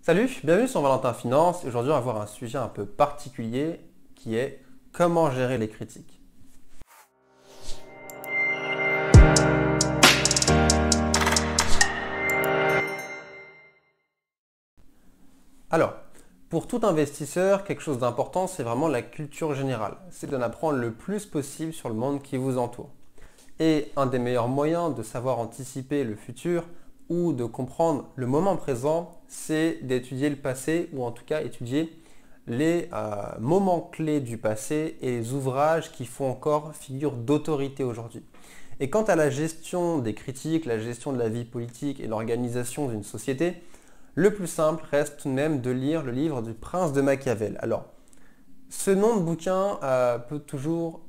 Salut, bienvenue sur Valentin Finance. Aujourd'hui, on va voir un sujet un peu particulier qui est comment gérer les critiques. Alors, pour tout investisseur, quelque chose d'important, c'est vraiment la culture générale. C'est d'en apprendre le plus possible sur le monde qui vous entoure. Et un des meilleurs moyens de savoir anticiper le futur ou de comprendre le moment présent, c'est d'étudier le passé ou en tout cas étudier les moments clés du passé et les ouvrages qui font encore figure d'autorité aujourd'hui. Et quant à la gestion des critiques, la gestion de la vie politique et l'organisation d'une société, le plus simple reste tout de même de lire le livre du Prince de Machiavel. Alors, ce nom de bouquin peut toujours...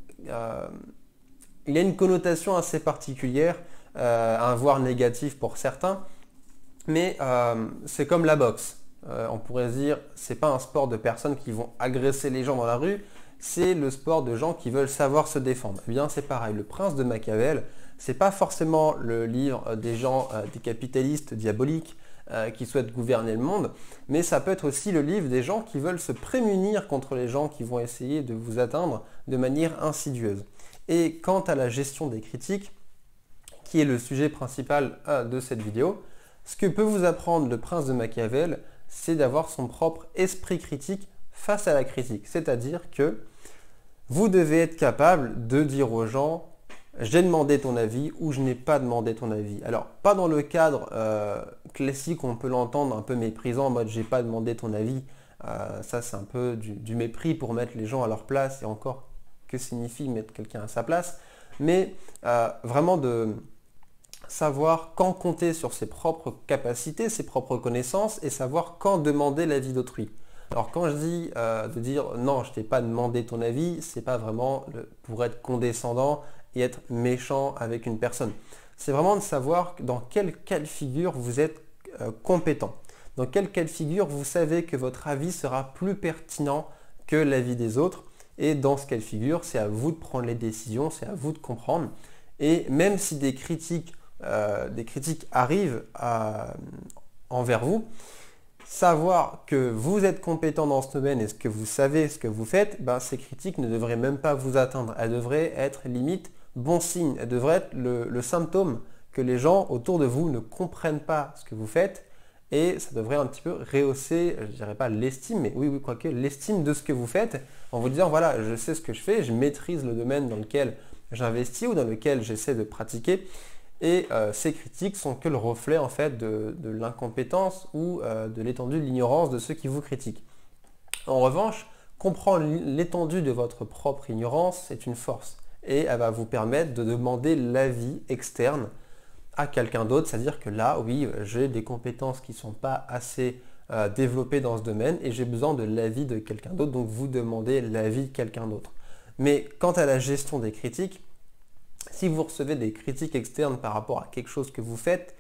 il a une connotation assez particulière, voire négative pour certains, mais c'est comme la boxe. On pourrait se dire, c'est pas un sport de personnes qui vont agresser les gens dans la rue, c'est le sport de gens qui veulent savoir se défendre. Eh bien, c'est pareil. Le Prince de Machiavel, c'est pas forcément le livre des gens, des capitalistes diaboliques qui souhaitent gouverner le monde, mais ça peut être aussi le livre des gens qui veulent se prémunir contre les gens qui vont essayer de vous atteindre de manière insidieuse. Et quant à la gestion des critiques, qui est le sujet principal de cette vidéo, ce que peut vous apprendre le Prince de Machiavel, c'est d'avoir son propre esprit critique face à la critique. C'est-à-dire que vous devez être capable de dire aux gens « j'ai demandé ton avis » ou « je n'ai pas demandé ton avis ». Alors, pas dans le cadre classique où on peut l'entendre un peu méprisant en mode « j'ai pas demandé ton avis ». Ça, c'est un peu du mépris pour mettre les gens à leur place et encore, que signifie mettre quelqu'un à sa place, mais vraiment de savoir quand compter sur ses propres capacités, ses propres connaissances et savoir quand demander l'avis d'autrui. Alors quand je dis de dire non, je t'ai pas demandé ton avis, c'est pas vraiment pour être condescendant et être méchant avec une personne. C'est vraiment de savoir dans quel cas de figure vous êtes compétent. Dans quel cas de figure vous savez que votre avis sera plus pertinent que l'avis des autres. Et dans ce cas de figure, c'est à vous de prendre les décisions, c'est à vous de comprendre. Et même si des critiques arrivent envers vous, savoir que vous êtes compétent dans ce domaine et ce que vous savez, ce que vous faites, ces critiques ne devraient même pas vous atteindre. Elles devraient être limite bon signe. Elles devraient être le symptôme que les gens autour de vous ne comprennent pas ce que vous faites. Et ça devrait un petit peu rehausser, je ne dirais pas l'estime, mais oui, quoique l'estime de ce que vous faites, en vous disant, voilà, je sais ce que je fais, je maîtrise le domaine dans lequel j'investis ou dans lequel j'essaie de pratiquer. Et ces critiques sont que le reflet en fait de l'incompétence ou de l'étendue de l'ignorance de ceux qui vous critiquent. En revanche, comprendre l'étendue de votre propre ignorance, c'est une force. Et elle va vous permettre de demander l'avis externe à quelqu'un d'autre, c'est-à-dire que là, oui, j'ai des compétences qui ne sont pas assez développées dans ce domaine et j'ai besoin de l'avis de quelqu'un d'autre, donc vous demandez l'avis de quelqu'un d'autre. Mais quant à la gestion des critiques, si vous recevez des critiques externes par rapport à quelque chose que vous faites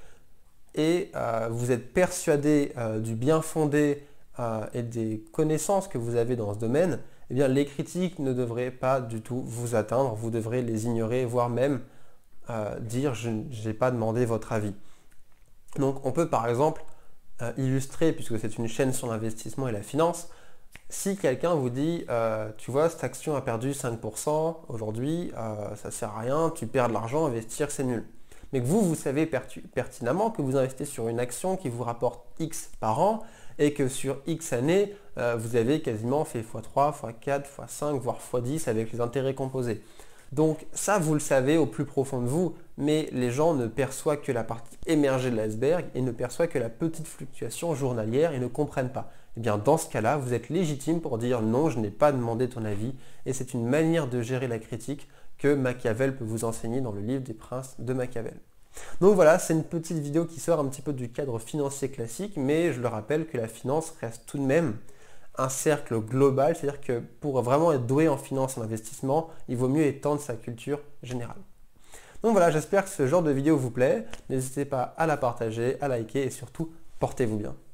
et vous êtes persuadé du bien fondé et des connaissances que vous avez dans ce domaine, eh bien les critiques ne devraient pas du tout vous atteindre, vous devrez les ignorer, voire même dire je n'ai pas demandé votre avis. Donc on peut par exemple illustrer, puisque c'est une chaîne sur l'investissement et la finance, si quelqu'un vous dit tu vois cette action a perdu 5% aujourd'hui, ça sert à rien, tu perds de l'argent, investir c'est nul. Mais que vous savez pertinemment que vous investissez sur une action qui vous rapporte X par an et que sur X années, vous avez quasiment fait x3, x4, x5, voire x10 avec les intérêts composés. Donc ça, vous le savez au plus profond de vous, mais les gens ne perçoivent que la partie émergée de l'iceberg et ne perçoivent que la petite fluctuation journalière et ne comprennent pas. Et bien dans ce cas-là, vous êtes légitime pour dire non, je n'ai pas demandé ton avis et c'est une manière de gérer la critique que Machiavel peut vous enseigner dans le livre des Princes de Machiavel. Donc voilà, c'est une petite vidéo qui sort un petit peu du cadre financier classique, mais je le rappelle que la finance reste tout de même un cercle global, c'est-à-dire que pour vraiment être doué en finance et en investissement, il vaut mieux étendre sa culture générale. Donc voilà, j'espère que ce genre de vidéo vous plaît. N'hésitez pas à la partager, à liker et surtout, portez-vous bien.